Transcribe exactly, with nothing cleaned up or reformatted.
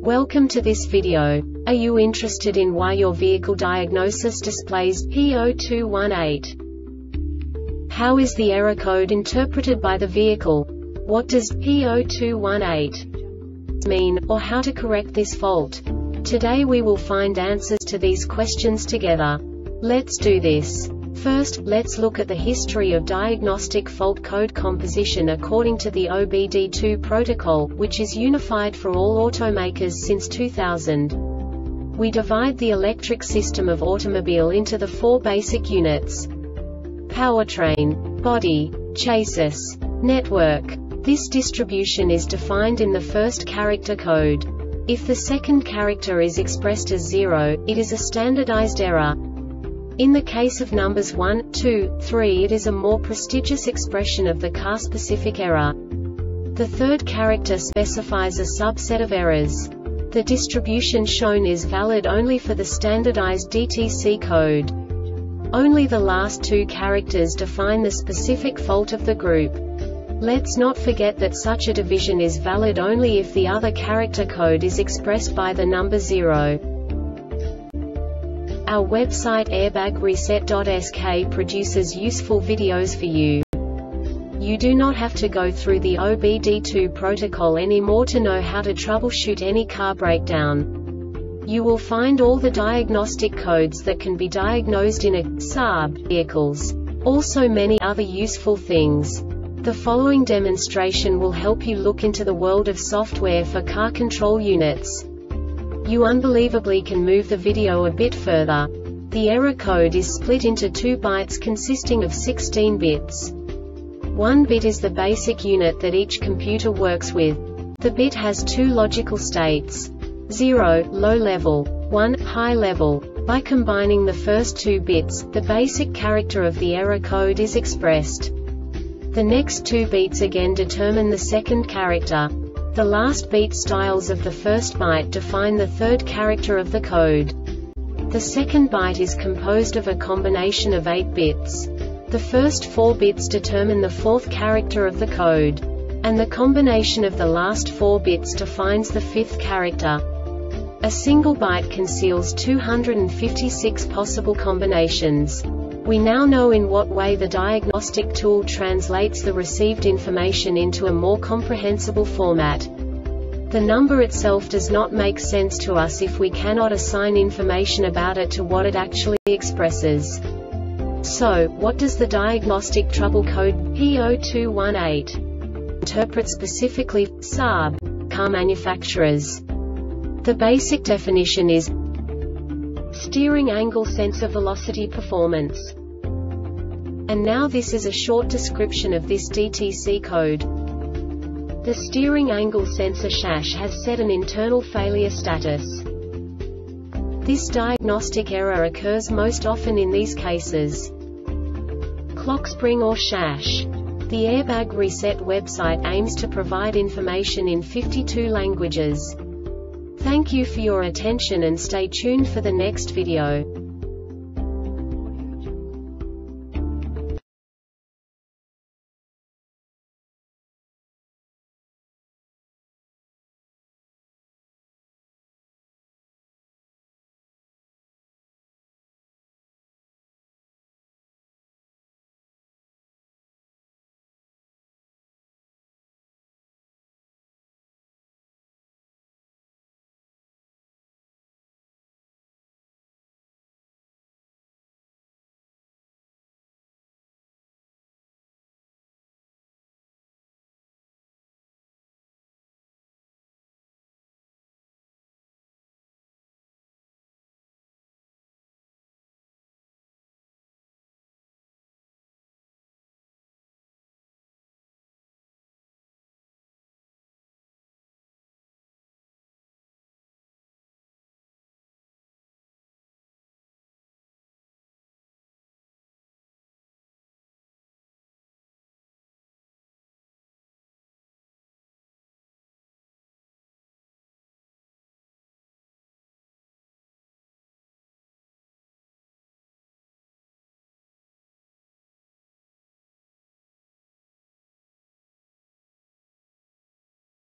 Welcome to this video. Are you interested in why your vehicle diagnosis displays P zero two one eight? How is the error code interpreted by the vehicle? What does P zero two one eight mean, or how to correct this fault? Today we will find answers to these questions together. Let's do this. First, let's look at the history of diagnostic fault code composition according to the O B D two protocol, which is unified for all automakers since two thousand. We divide the electric system of automobile into the four basic units: powertrain, body, chassis, network. This distribution is defined in the first character code. If the second character is expressed as zero, it is a standardized error. In the case of numbers one, two, three, it is a more prestigious expression of the car-specific error. The third character specifies a subset of errors. The distribution shown is valid only for the standardized D T C code. Only the last two characters define the specific fault of the group. Let's not forget that such a division is valid only if the other character code is expressed by the number zero. Our website airbag reset dot S K produces useful videos for you. You do not have to go through the O B D two protocol anymore to know how to troubleshoot any car breakdown. You will find all the diagnostic codes that can be diagnosed in a S A B vehicles. Also many other useful things. The following demonstration will help you look into the world of software for car control units. You unbelievably can move the video a bit further. The error code is split into two bytes consisting of sixteen bits. One bit is the basic unit that each computer works with. The bit has two logical states: zero, low level, one, high level. By combining the first two bits, the basic character of the error code is expressed. The next two beats again determine the second character. The last beat styles of the first byte define the third character of the code. The second byte is composed of a combination of eight bits. The first four bits determine the fourth character of the code. And the combination of the last four bits defines the fifth character. A single byte conceals two hundred fifty-six possible combinations. We now know in what way the diagnostic tool translates the received information into a more comprehensible format. The number itself does not make sense to us if we cannot assign information about it to what it actually expresses. So, what does the diagnostic trouble code P zero two one eight interpret specifically for S A B car manufacturers? The basic definition is steering angle sensor velocity performance. And now this is a short description of this D T C code. The steering angle sensor S A S has set an internal failure status. This diagnostic error occurs most often in these cases: clock spring or S A S. The Airbag Reset website aims to provide information in fifty-two languages. Thank you for your attention and stay tuned for the next video.